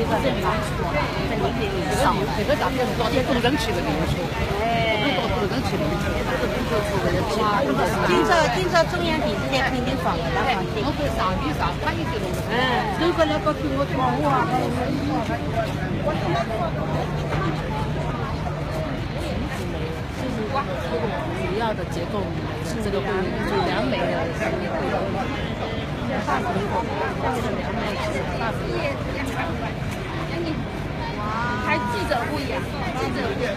这边蛮多的，在里面也少。这个大概是多少都能吃的，你说。都能吃的，这个就出来了。 今朝中央电视台肯定放的，那放的。 我会上地上看一些东西。 如果那个给我放我。 主要的结构这个会就良美的上面会有大苹果，下面的良美是大苹果。 还记者会呀，记者会。